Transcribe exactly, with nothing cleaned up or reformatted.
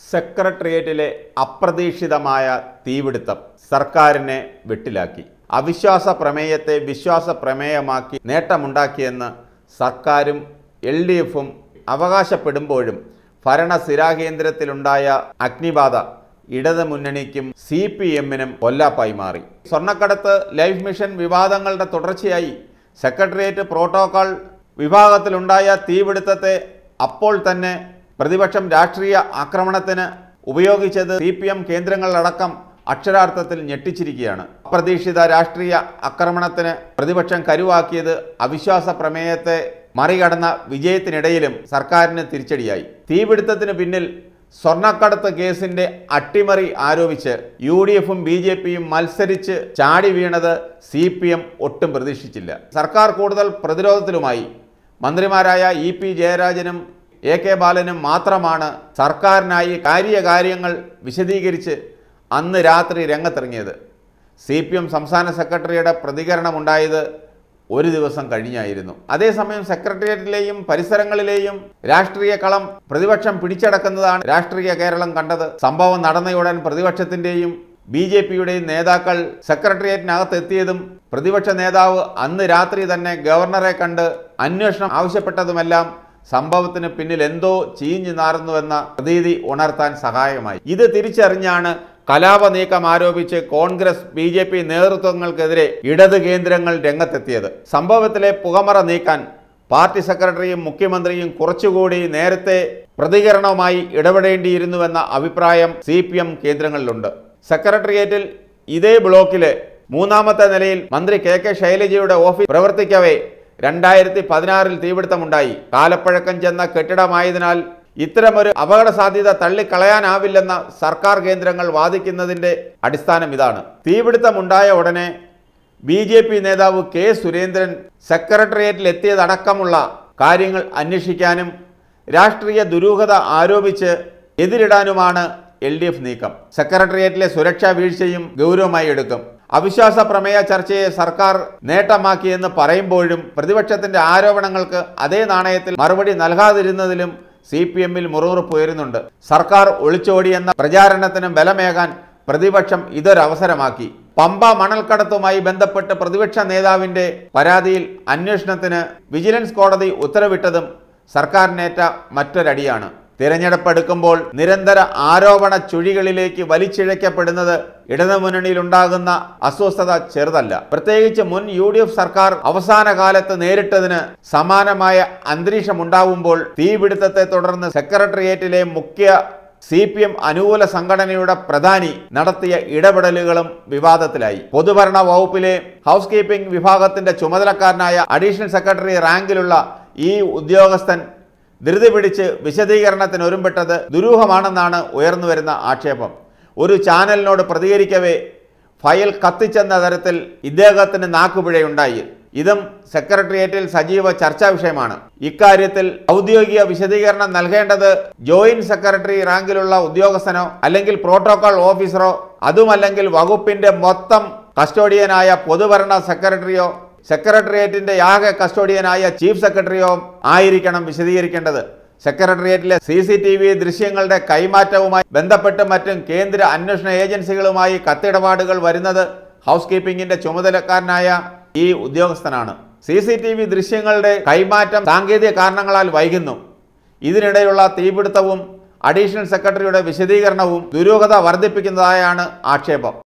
സെക്രട്ടേറിയറ്റിലെ അപ്രതീക്ഷിതമായ തീപിടുത്തം സർക്കാരിനെ വെട്ടിലാക്കി. അവിശ്വാസ പ്രമേയത്തെ വിശ്വാസ പ്രമേയമാക്കി നേട്ടമുണ്ടാക്കിയെന്ന് സർക്കാരും എൽ ഡി എഫും അവകാശപ്പെടുമ്പോഴും ഭരണസ്ഥിരാകേന്ദ്രത്തിലുണ്ടായ അഗ്നിബാധ ഇടത് മുന്നണിക്കും സി പി എമ്മിനും കൊല്ലാപ്പായി മാറി. സ്വർണ്ണക്കടത്ത് ലൈഫ് മിഷൻ വിവാദങ്ങളുടെ തുടർച്ചയായി സെക്രട്ടേറിയറ്റ് പ്രോട്ടോകോൾ വിഭാഗത്തിലുണ്ടായ തീപിടുത്തത്തെ അപ്പോൾ തന്നെ പ്രതിപക്ഷം രാഷ്ട്രീയ ആക്രമണത്തിന് ഉപയോഗിച്ചത് സി പി എം കേന്ദ്രങ്ങളടക്കം അക്ഷരാർത്ഥത്തിൽ ഞെട്ടിച്ചിരിക്കുകയാണ്. അപ്രതീക്ഷിത രാഷ്ട്രീയ ആക്രമണത്തിന് പ്രതിപക്ഷം കരുവാക്കിയത് അവിശ്വാസ പ്രമേയത്തെ മറികടന്ന വിജയത്തിനിടയിലും സർക്കാരിന് തിരിച്ചടിയായി. തീപിടുത്തത്തിന് പിന്നിൽ സ്വർണ്ണക്കടത്ത് കേസിന്റെ അട്ടിമറി ആരോപിച്ച് യു ഡി എഫും ബി ജെ പിയും മത്സരിച്ച് ചാടി വീണത് സി പി എം ഒട്ടും പ്രതീക്ഷിച്ചില്ല. സർക്കാർ കൂടുതൽ പ്രതിരോധത്തിലുമായി. മന്ത്രിമാരായ ഇ പി ജയരാജനും എ കെ ബാലനും മാത്രമാണ് സർക്കാരിനായി കാര്യകാര്യങ്ങൾ വിശദീകരിച്ച് അന്ന് രാത്രി രംഗത്തിറങ്ങിയത്. സി പി എം സംസ്ഥാന സെക്രട്ടറിയുടെ പ്രതികരണമുണ്ടായത് ഒരു ദിവസം കഴിഞ്ഞായിരുന്നു. അതേസമയം സെക്രട്ടേറിയറ്റിലെയും പരിസരങ്ങളിലെയും രാഷ്ട്രീയ കളം പ്രതിപക്ഷം പിടിച്ചടക്കുന്നതാണ് രാഷ്ട്രീയ കേരളം കണ്ടത്. സംഭവം നടന്നയുടൻ പ്രതിപക്ഷത്തിന്റെയും ബി ജെ പിയുടെയും നേതാക്കൾ സെക്രട്ടേറിയറ്റിനകത്ത് എത്തിയതും പ്രതിപക്ഷ നേതാവ് അന്ന് രാത്രി തന്നെ ഗവർണറെ കണ്ട് അന്വേഷണം ആവശ്യപ്പെട്ടതുമെല്ലാം സംഭവത്തിന് പിന്നിൽ എന്തോ ചീഞ്ഞു നാറുന്നുവെന്ന പ്രതീതി ഉണർത്താൻ സഹായമായി. ഇത് തിരിച്ചറിഞ്ഞാണ് കലാപ നീക്കം ആരോപിച്ച് കോൺഗ്രസ് ബി ജെ പി നേതൃത്വങ്ങൾക്കെതിരെ ഇടത് കേന്ദ്രങ്ങൾ രംഗത്തെത്തിയത്. സംഭവത്തിലെ പുകമറ നീക്കാൻ പാർട്ടി സെക്രട്ടറിയും മുഖ്യമന്ത്രിയും കുറച്ചുകൂടി നേരത്തെ പ്രതികരണവുമായി ഇടപെടേണ്ടിയിരുന്നുവെന്ന അഭിപ്രായം സി പി എം കേന്ദ്രങ്ങളിലുണ്ട്. സെക്രട്ടേറിയറ്റിൽ ഇതേ ബ്ലോക്കിലെ മൂന്നാമത്തെ നിലയിൽ മന്ത്രി കെ കെ ശൈലജയുടെ ഓഫീസ് പ്രവർത്തിക്കവേ രണ്ടായിരത്തി പതിനാറിൽ തീപിടുത്തമുണ്ടായി. കാലപ്പഴക്കം ചെന്ന കെട്ടിടമായതിനാൽ ഇത്തരമൊരു അപകട സാധ്യത തള്ളിക്കളയാനാവില്ലെന്ന സർക്കാർ കേന്ദ്രങ്ങൾ വാദിക്കുന്നതിന്റെ അടിസ്ഥാനം ഇതാണ്. തീപിടുത്തമുണ്ടായ ഉടനെ ബി ജെ പി നേതാവ് കെ സുരേന്ദ്രൻ സെക്രട്ടേറിയറ്റിൽ എത്തിയതടക്കമുള്ള കാര്യങ്ങൾ അന്വേഷിക്കാനും രാഷ്ട്രീയ ദുരൂഹത ആരോപിച്ച് എതിരിടാനുമാണ് എൽ ഡി എഫ് നീക്കം. സെക്രട്ടേറിയറ്റിലെ സുരക്ഷാ വീഴ്ചയും ഗൗരവമായി എടുക്കും. അവിശ്വാസ പ്രമേയ ചർച്ചയെ സർക്കാർ നേട്ടമാക്കിയെന്ന് പറയുമ്പോഴും പ്രതിപക്ഷത്തിന്റെ ആരോപണങ്ങൾക്ക് അതേ നാണയത്തിൽ മറുപടി നൽകാതിരുന്നതിലും സി പി എമ്മിൽ മുറുമുറുപ്പ് ഉയരുന്നുണ്ട്. സർക്കാർ ഒളിച്ചോടിയെന്ന പ്രചാരണത്തിന് ബലമേകാൻ പ്രതിപക്ഷം ഇതൊരവസരമാക്കി. പമ്പ മണൽക്കടത്തുമായി ബന്ധപ്പെട്ട് പ്രതിപക്ഷ നേതാവിന്റെ പരാതിയിൽ അന്വേഷണത്തിന് വിജിലൻസ് കോടതി ഉത്തരവിട്ടതും സർക്കാരിനേറ്റ മറ്റൊരടിയാണ്. തിരഞ്ഞെടുപ്പ് എടുക്കുമ്പോൾ നിരന്തര ആരോപണ ചുഴികളിലേക്ക് വലിച്ചിഴക്കപ്പെടുന്നത് ഇടതുമുന്നണിയിലുണ്ടാകുന്ന അസ്വസ്ഥത ചെറുതല്ല. പ്രത്യേകിച്ച് മുൻ യു ഡി എഫ് സർക്കാർ അവസാന കാലത്ത് നേരിട്ടതിന് സമാനമായ അന്തരീക്ഷമുണ്ടാവുമ്പോൾ തീപിടുത്തത്തെ തുടർന്ന് സെക്രട്ടേറിയറ്റിലെ മുഖ്യ സി പി എം അനുകൂല സംഘടനയുടെ പ്രധാനി നടത്തിയ ഇടപെടലുകളും വിവാദത്തിലായി. പൊതുഭരണ വകുപ്പിലെ ഹൗസ് കീപ്പിംഗ് വിഭാഗത്തിന്റെ ചുമതലക്കാരനായ അഡീഷണൽ സെക്രട്ടറി റാങ്കിലുള്ള ഈ ഉദ്യോഗസ്ഥൻ ധൃതി പിടിച്ച് വിശദീകരണത്തിന് ഒരുമ്പെട്ടത് ദുരൂഹമാണെന്നാണ് ഉയർന്നുവരുന്ന ആക്ഷേപം. ഒരു ചാനലിനോട് പ്രതികരിക്കവേ ഫയൽ കത്തിച്ചെന്ന തരത്തിൽ ഇദ്ദേഹത്തിന് നാക്കുപിഴയുണ്ടായി. ഇതും സെക്രട്ടേറിയറ്റിൽ സജീവ ചർച്ചാ വിഷയമാണ്. ഇക്കാര്യത്തിൽ ഔദ്യോഗിക വിശദീകരണം നൽകേണ്ടത് ജോയിന്റ് സെക്രട്ടറി റാങ്കിലുള്ള ഉദ്യോഗസ്ഥനോ അല്ലെങ്കിൽ പ്രോട്ടോകോൾ ഓഫീസറോ അതുമല്ലെങ്കിൽ വകുപ്പിന്റെ മൊത്തം കസ്റ്റോഡിയനായ പൊതുഭരണ സെക്രട്ടറിയോ സെക്രട്ടേറിയറ്റിന്റെ ആകെ കസ്റ്റോഡിയനായ ചീഫ് സെക്രട്ടറിയോ ആയിരിക്കണം വിശദീകരിക്കേണ്ടത്. സെക്രട്ടേറിയറ്റിലെ സി സി ടി വി ദൃശ്യങ്ങളുടെ കൈമാറ്റവുമായി ബന്ധപ്പെട്ട് മറ്റും കേന്ദ്ര അന്വേഷണ ഏജൻസികളുമായി കത്തിടപാടുകൾ വരുന്നത് ഹൗസ് കീപ്പിംഗിന്റെ ചുമതലക്കാരനായ ഈ ഉദ്യോഗസ്ഥനാണ്. സി സി ടി വി ദൃശ്യങ്ങളുടെ കൈമാറ്റം സാങ്കേതിക കാരണങ്ങളാൽ വൈകുന്നു. ഇതിനിടെയുള്ള തീപിടുത്തവും അഡീഷണൽ സെക്രട്ടറിയുടെ വിശദീകരണവും ദുരൂഹത വർദ്ധിപ്പിക്കുന്നതായാണ് ആക്ഷേപം.